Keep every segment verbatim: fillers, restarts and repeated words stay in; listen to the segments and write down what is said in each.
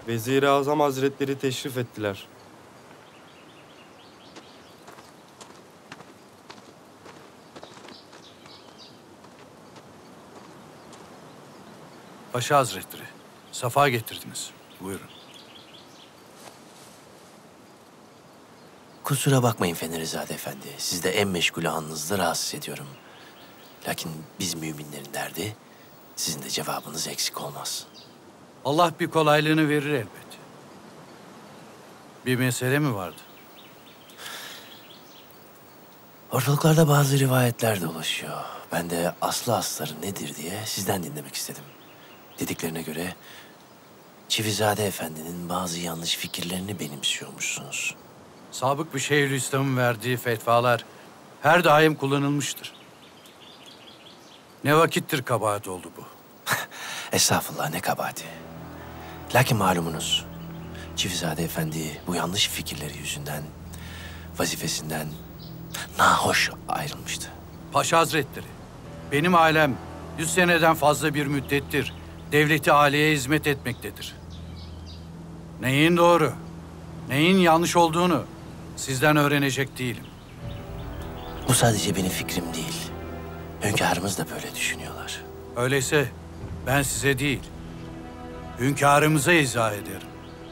Vezir-i Azam Hazretleri teşrif ettiler. Paşa Hazretleri, safa getirdiniz. Buyurun. Kusura bakmayın Fenerizade Efendi. Siz de en meşgul anınızda rahatsız ediyorum. Lakin biz müminlerin derdi, sizin de cevabınız eksik olmaz. Allah bir kolaylığını verir elbet. Bir mesele mi vardı? Ortalıklarda bazı rivayetler dolaşıyor. Ben de aslı asları nedir diye sizden dinlemek istedim. Dediklerine göre Çivizade Efendi'nin bazı yanlış fikirlerini benimsiyormuşsunuz. Sabık bir Şeyhülislam'ın verdiği fetvalar her daim kullanılmıştır. Ne vakittir kabahat oldu bu? Estağfurullah, ne kabahati. Lakin malumunuz, Çivizade Efendi bu yanlış fikirleri yüzünden vazifesinden nahoş ayrılmıştı. Paşa Hazretleri, benim ailem yüz seneden fazla bir müddettir devleti aleye hizmet etmektedir. Neyin doğru, neyin yanlış olduğunu sizden öğrenecek değilim. Bu sadece benim fikrim değil. Hünkârımız da böyle düşünüyorlar. Öyleyse ben size değil, hünkârımıza izah ederim.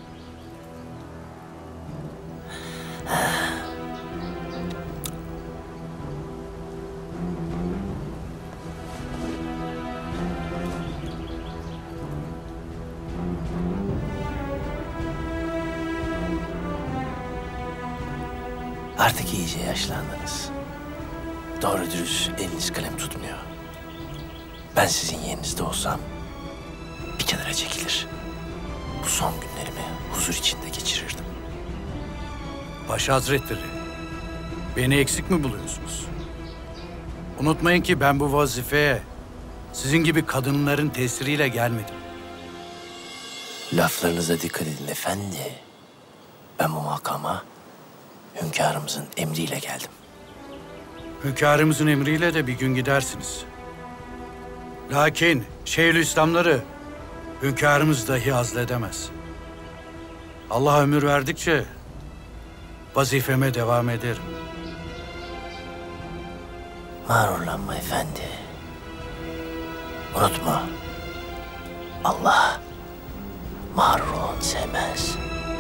Artık iyice yaşlandınız. Doğru dürüst eliniz kalem tutmuyor. Ben sizin yerinizde olsam bir kenara çekilir. Bu son günlerimi huzur içinde geçirirdim. Paşa Hazretleri, beni eksik mi buluyorsunuz? Unutmayın ki ben bu vazifeye sizin gibi kadınların tesiriyle gelmedim. Laflarınıza dikkat edin efendi. Ben bu makama hünkârımızın emriyle geldim. Hünkârımızın emriyle de bir gün gidersiniz. Lakin Şeyhülislamları hünkârımız dahi azledemez. Allah ömür verdikçe vazifeme devam ederim. Mağrurlanma efendi. Unutma, Allah mağrur olanı sevmez.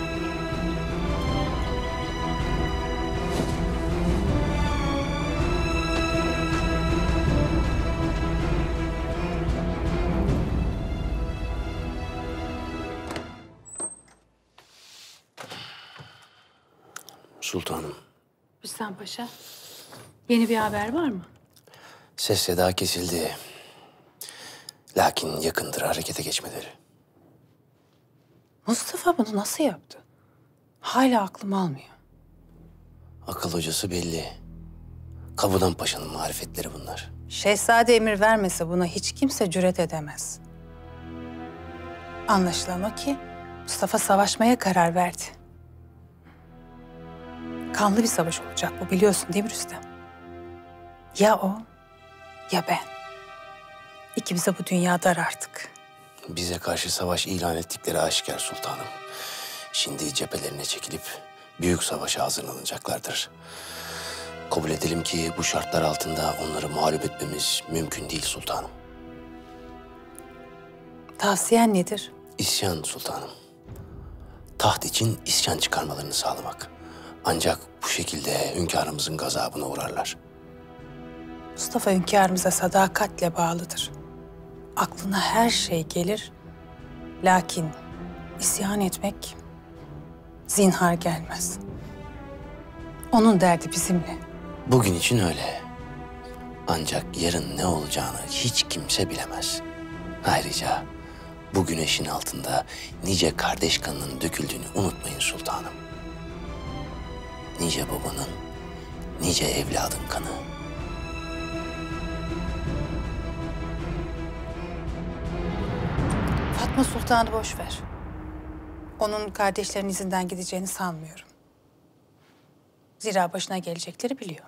Sultanım. Rüstem Paşa, yeni bir haber var mı? Ses seda kesildi. Lakin yakındır harekete geçmeleri. Mustafa bunu nasıl yaptı? Hala aklım almıyor. Akıl hocası belli. Kabudan Paşa'nın marifetleri bunlar. Şehzade emir vermese buna hiç kimse cüret edemez. Anlaşılan o ki Mustafa savaşmaya karar verdi. Kanlı bir savaş olacak bu, biliyorsun değil mi Rüstem? Ya o, ya ben. İkimiz de bu dünya dar artık. Bize karşı savaş ilan ettikleri aşikar sultanım. Şimdi cephelerine çekilip büyük savaşa hazırlanacaklardır. Kabul edelim ki bu şartlar altında onları mağlup etmemiz mümkün değil sultanım. Tavsiyen nedir? İsyan sultanım. Taht için isyan çıkarmalarını sağlamak. Ancak bu şekilde hünkârımızın gazabına uğrarlar. Mustafa hünkârımıza sadakatle bağlıdır. Aklına her şey gelir. Lakin isyan etmek zinhar gelmez. Onun derdi bizimle. Bugün için öyle. Ancak yarın ne olacağını hiç kimse bilemez. Ayrıca bu güneşin altında nice kardeş kanının döküldüğünü unutmayın sultanım. Nice babanın, nice evladın kanı. Fatma Sultan'ı boş ver. Onun kardeşlerin izinden gideceğini sanmıyorum. Zira başına gelecekleri biliyor.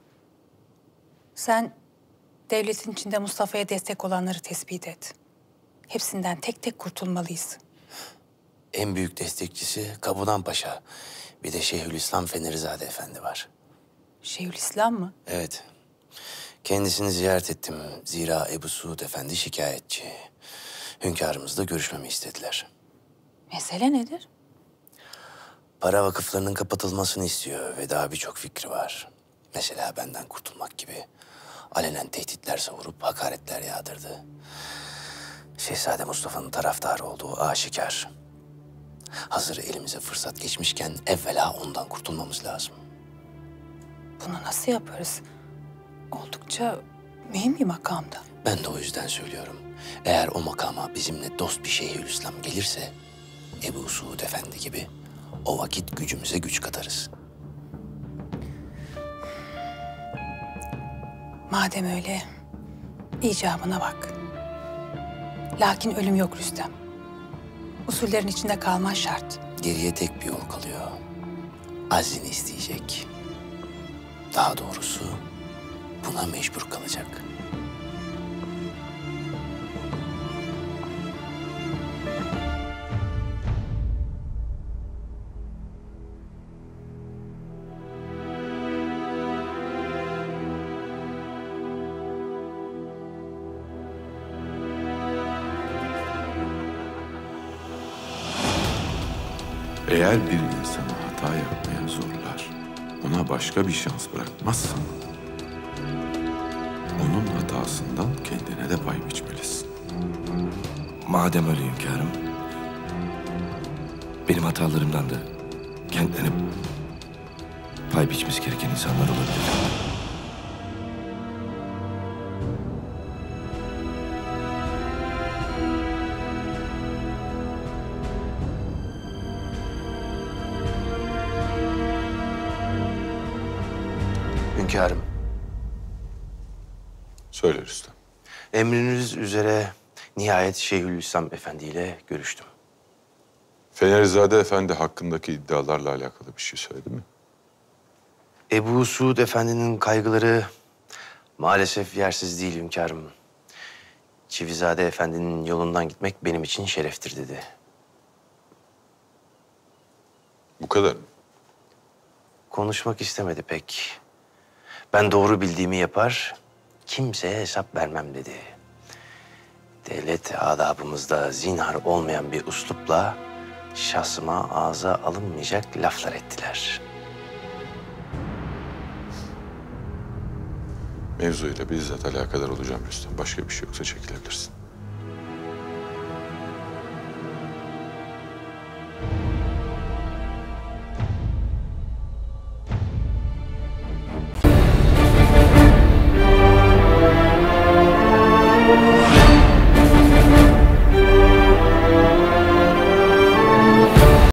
Sen devletin içinde Mustafa'ya destek olanları tespit et. Hepsinden tek tek kurtulmalıyız. en büyük destekçisi Kabudan Paşa. Bir de Şeyhülislam Fenerizade Efendi var. Şeyhülislam mı? Evet. Kendisini ziyaret ettim. Zira Ebu Suud Efendi şikayetçi. Hünkârımızla görüşmemi istediler. Mesele nedir? Para vakıflarının kapatılmasını istiyor ve daha birçok fikri var. Mesela benden kurtulmak gibi. Alenen tehditler savurup hakaretler yağdırdı. Şehzade Mustafa'nın taraftarı olduğu aşikar. Hazır elimize fırsat geçmişken evvela ondan kurtulmamız lazım. Bunu nasıl yaparız? Oldukça mühim bir makamda. Ben de o yüzden söylüyorum. Eğer o makama bizimle dost bir Şeyhülislam gelirse... Ebu Suud Efendi gibi o vakit gücümüze güç katarız. Madem öyle, icabına bak. Lakin ölüm yok Rüstem. Usullerin içinde kalman şart. Geriye tek bir yol kalıyor. Azini isteyecek. Daha doğrusu buna mecbur kalacak. Eğer bir insanı hata yapmaya zorlar, ona başka bir şans bırakmazsan, onun hatasından kendine de pay biçmelisin. Madem öyle hünkârım, benim hatalarımdan da kendilerine pay biçmesi gereken insanlar olabilir. Hünkârım, Söyle Rüstem. emriniz üzere nihayet Şeyhülislam Efendi ile görüştüm. Fenerizade Efendi hakkındaki iddialarla alakalı bir şey söyledi mi? Ebu Suud Efendi'nin kaygıları maalesef yersiz değil hünkârım. Çivizade Efendi'nin yolundan gitmek benim için şereftir dedi. Bu kadar mı? Konuşmak istemedi pek. Ben doğru bildiğimi yapar, kimseye hesap vermem dedi. Devlet adabımızda zinhar olmayan bir üslupla şahsıma ağza alınmayacak laflar ettiler. Mevzuyla bizzat alakadar olacağım Rüstem. Başka bir şey yoksa çekilebilirsin.